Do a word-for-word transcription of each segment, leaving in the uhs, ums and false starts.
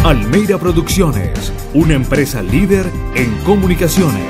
Almeida Producciones, una empresa líder en comunicaciones.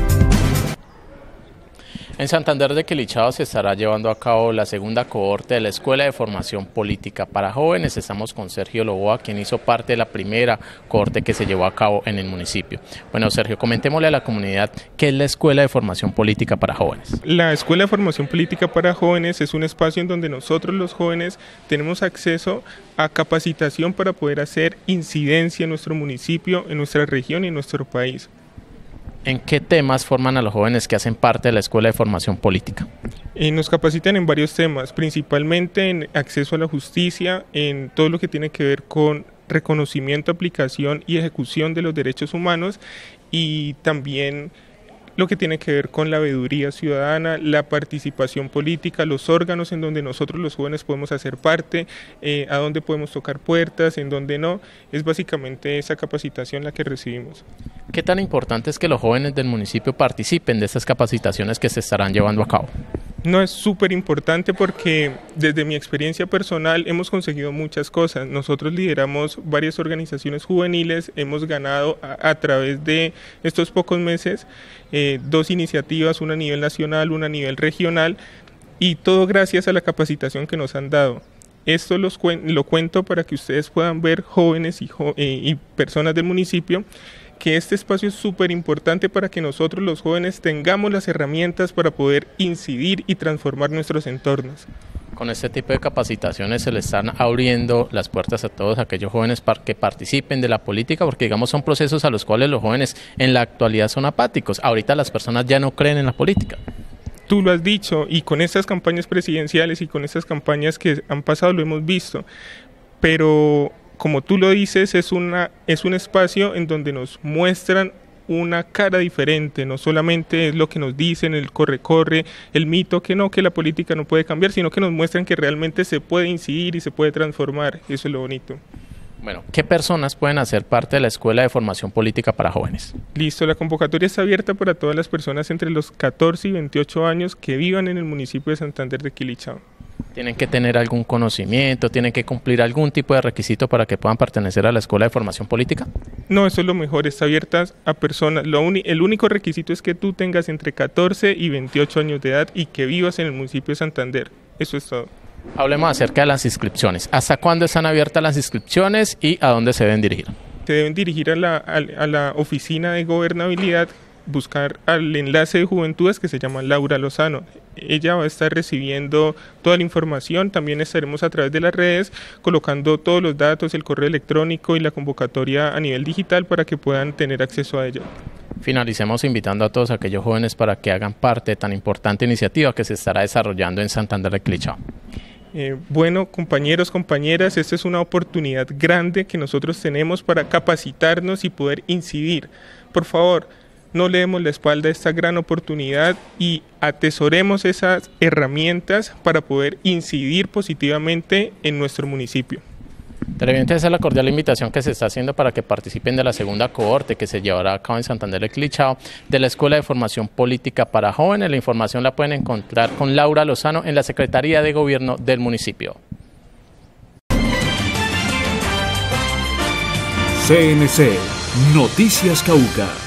En Santander de Quilichao se estará llevando a cabo la segunda cohorte de la Escuela de Formación Política para Jóvenes. Estamos con Sergio Loboa, quien hizo parte de la primera cohorte que se llevó a cabo en el municipio. Bueno, Sergio, comentémosle a la comunidad qué es la Escuela de Formación Política para Jóvenes. La Escuela de Formación Política para Jóvenes es un espacio en donde nosotros los jóvenes tenemos acceso a capacitación para poder hacer incidencia en nuestro municipio, en nuestra región y en nuestro país. ¿En qué temas forman a los jóvenes que hacen parte de la Escuela de Formación Política? Eh, nos capacitan en varios temas, principalmente en acceso a la justicia, en todo lo que tiene que ver con reconocimiento, aplicación y ejecución de los derechos humanos, y también lo que tiene que ver con la veeduría ciudadana, la participación política, los órganos en donde nosotros los jóvenes podemos hacer parte, eh, a dónde podemos tocar puertas, en dónde no. Es básicamente esa capacitación la que recibimos. ¿Qué tan importante es que los jóvenes del municipio participen de estas capacitaciones que se estarán llevando a cabo? No, es súper importante porque desde mi experiencia personal hemos conseguido muchas cosas. Nosotros lideramos varias organizaciones juveniles, hemos ganado a, a través de estos pocos meses eh, dos iniciativas, una a nivel nacional, una a nivel regional, y todo gracias a la capacitación que nos han dado. Esto los cuen- lo cuento para que ustedes puedan ver, jóvenes y, jo- eh, y personas del municipio, que este espacio es súper importante para que nosotros los jóvenes tengamos las herramientas para poder incidir y transformar nuestros entornos. Con este tipo de capacitaciones se le están abriendo las puertas a todos aquellos jóvenes para que participen de la política, porque digamos son procesos a los cuales los jóvenes en la actualidad son apáticos. Ahorita las personas ya no creen en la política. Tú lo has dicho, y con estas campañas presidenciales y con estas campañas que han pasado lo hemos visto, pero como tú lo dices, es, una, es un espacio en donde nos muestran una cara diferente, no solamente es lo que nos dicen, el corre-corre, el mito que no, que la política no puede cambiar, sino que nos muestran que realmente se puede incidir y se puede transformar. Eso es lo bonito. Bueno, ¿qué personas pueden hacer parte de la Escuela de Formación Política para Jóvenes? Listo, la convocatoria está abierta para todas las personas entre los catorce y veintiocho años que vivan en el municipio de Santander de Quilichao. ¿Tienen que tener algún conocimiento, tienen que cumplir algún tipo de requisito para que puedan pertenecer a la Escuela de Formación Política? No, eso es lo mejor, está abierta a personas. Lo uni- el único requisito es que tú tengas entre catorce y veintiocho años de edad y que vivas en el municipio de Santander. Eso es todo. Hablemos acerca de las inscripciones. ¿Hasta cuándo están abiertas las inscripciones y a dónde se deben dirigir? Se deben dirigir a la, a, a la oficina de gobernabilidad, buscar al enlace de juventudes que se llama Laura Lozano. Ella va a estar recibiendo toda la información. También estaremos a través de las redes colocando todos los datos, el correo electrónico y la convocatoria a nivel digital para que puedan tener acceso a ella. Finalicemos invitando a todos aquellos jóvenes para que hagan parte de tan importante iniciativa que se estará desarrollando en Santander de Quilichao. Eh, bueno, compañeros, compañeras, esta es una oportunidad grande que nosotros tenemos para capacitarnos y poder incidir. Por favor, no le demos la espalda a esta gran oportunidad y atesoremos esas herramientas para poder incidir positivamente en nuestro municipio. Televidentes, esa es la cordial invitación que se está haciendo para que participen de la segunda cohorte que se llevará a cabo en Santander de Quilichao de la Escuela de Formación Política para Jóvenes. La información la pueden encontrar con Laura Lozano en la Secretaría de Gobierno del municipio. C N C, Noticias Cauca.